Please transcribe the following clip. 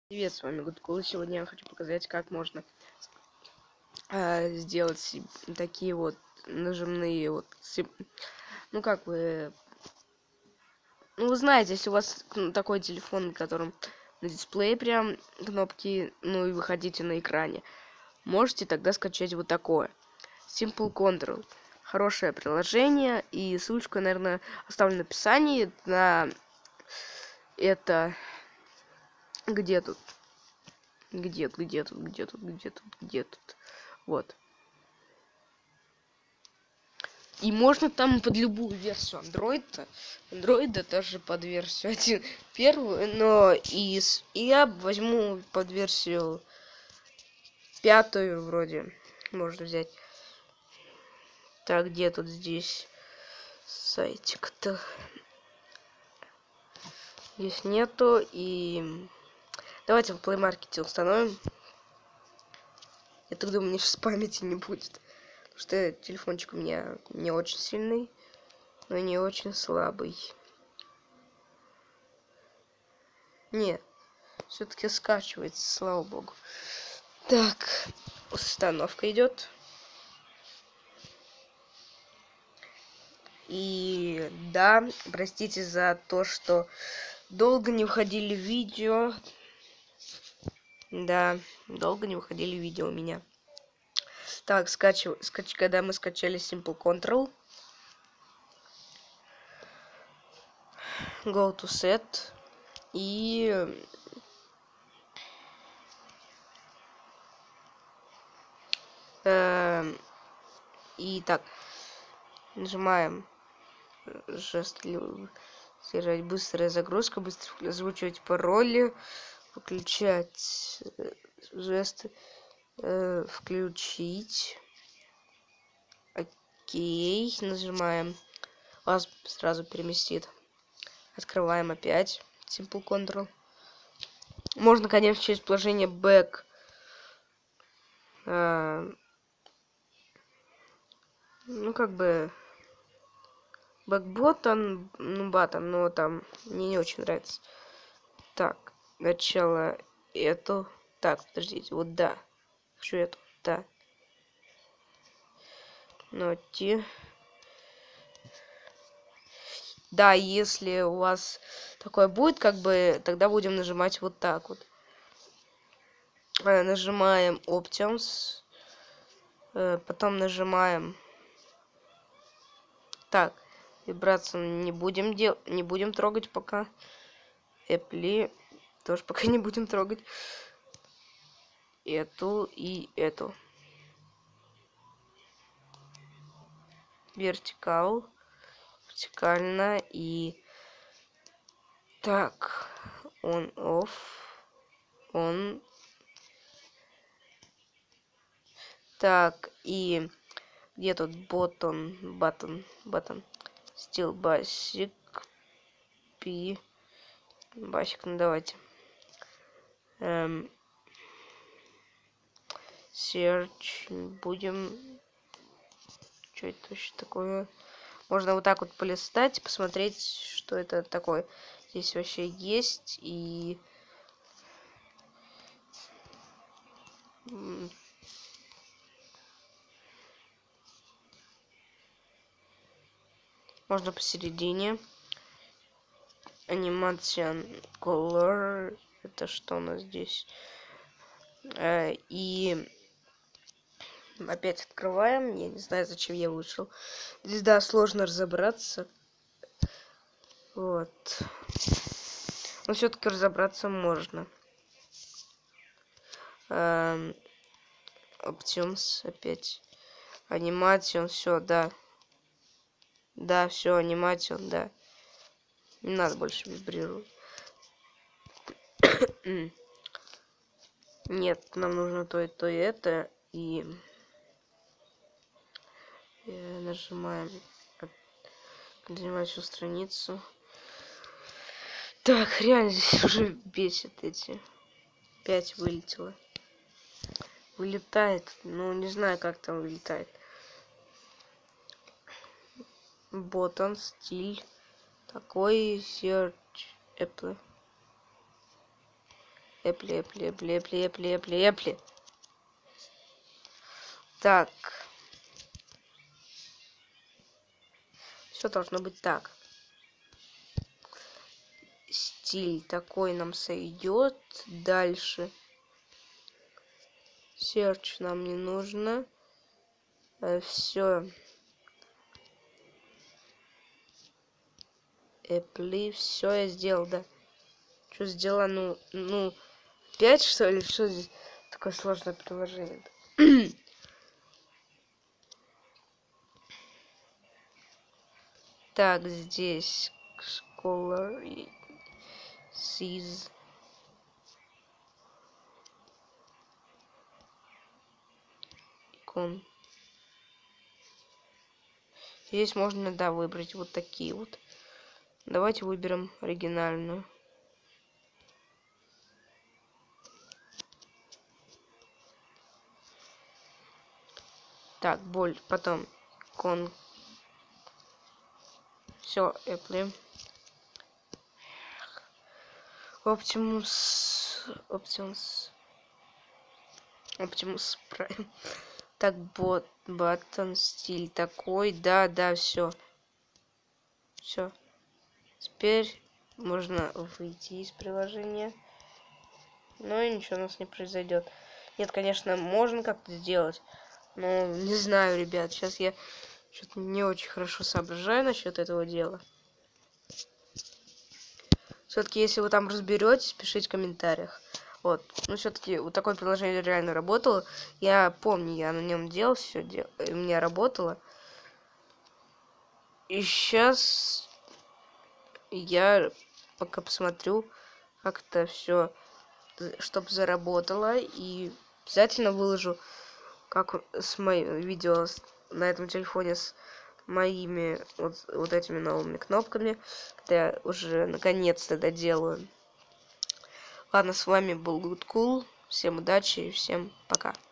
Привет, с вами Гудкул. Сегодня я хочу показать, как можно сделать такие вот нажимные ну как вы, ну вы знаете, если у вас такой телефон, на котором на дисплее прям кнопки, ну и вы хотите на экране, можете тогда скачать вот такое. Simple Control. Хорошее приложение, и ссылочку, наверное, оставлю в описании на это. Где тут? Где тут? Вот. И можно там под любую версию андроида тоже под версию 1 первую, но и я возьму под версию 5 вроде можно взять. Так, где тут здесь сайтик-то? Здесь нету, и давайте в Play Market установим. Я так думаю, мне сейчас памяти не будет. Потому что телефончик у меня не очень сильный, но не очень слабый. Не, все-таки скачивается, слава богу. Так, установка идет. И да, простите за то, что долго не выходили видео. Да, долго не выходили видео у меня. Так, когда мы скачали Simple Control. Go to set. И так, нажимаем жест, держать быстрая загрузка, быстро озвучивать пароли, выключать жесты, включить. Окей, нажимаем, вас сразу переместит. Открываем опять Simple Control. Можно, конечно, через приложение Back ну как бы бэкботон, ну батон, но там мне не очень нравится. Так, начало эту. Так, подождите, вот да. Хочу эту, да. Ноти. Да, если у вас такое будет, как бы, тогда будем нажимать вот так вот. Нажимаем Options. Потом нажимаем. Так, вибрацию не будем трогать пока. Apple тоже пока не будем трогать. Эту и эту. Вертикально и так, on off, on. Так, и где тут button, still basic, p, basic, ну давайте. Search будем. Что это вообще такое? Можно вот так вот полистать, посмотреть, что это такое. Здесь вообще есть, и можно посередине. Animation Color. Это что у нас здесь? И опять открываем. Я не знаю, зачем я вышел. Здесь, да, сложно разобраться. Вот. Но все-таки разобраться можно. Options опять. Animation, все, да. Да, все, Animation, да. Не надо больше вибрировать. Нет, нам нужно то и это. И нажимаем всю страницу. Так, реально здесь уже бесит эти. 5 вылетело. Вылетает. Ну, не знаю, как там вылетает. Ботан, стиль. Такой search Apple. Эпли. Так. Все должно быть так. Стиль такой нам сойдет. Дальше. Search нам не нужно. Все. Эпли. Все я сделал, да. Что сделано? Ну, 5, что ли? Что здесь такое сложное приложение? Так, здесь Scholar Seas. Икон. Здесь можно, да, выбрать вот такие вот. Давайте выберем оригинальную. Так, потом икон. Все, Apple. Optimus Prime. Так, button, стиль такой. Да, все. Все. Теперь можно выйти из приложения. Но и ничего у нас не произойдет. Нет, конечно, можно как-то сделать. Но не знаю, ребят. Сейчас я что-то не очень хорошо соображаю насчет этого дела. Все-таки, если вы там разберетесь, пишите в комментариях. Вот. Ну, все-таки вот такое приложение реально работало. Я помню, я на нем делал все, у меня работало. И сейчас я пока посмотрю, как это все, чтобы заработало. И обязательно выложу, как с моим видео на этом телефоне с моими вот этими новыми кнопками, когда я уже наконец-то доделаю. Ладно, с вами был Good Cool. Всем удачи и всем пока.